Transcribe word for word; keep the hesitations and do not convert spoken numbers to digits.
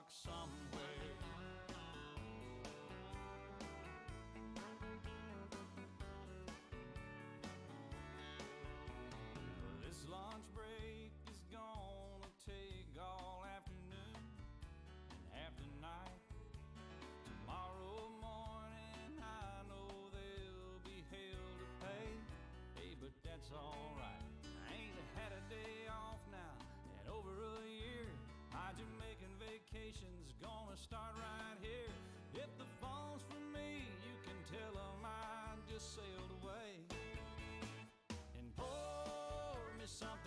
dock somewhere. This lunch break is gonna take all afternoon and half the night. Tomorrow morning I know there'll be hell to pay. Hey, but that's alright. I ain't had a day off now in over a year. My Jamaican vacation's gonna start right here. If the phone's for me, you can tell them I just sailed away. And pour me some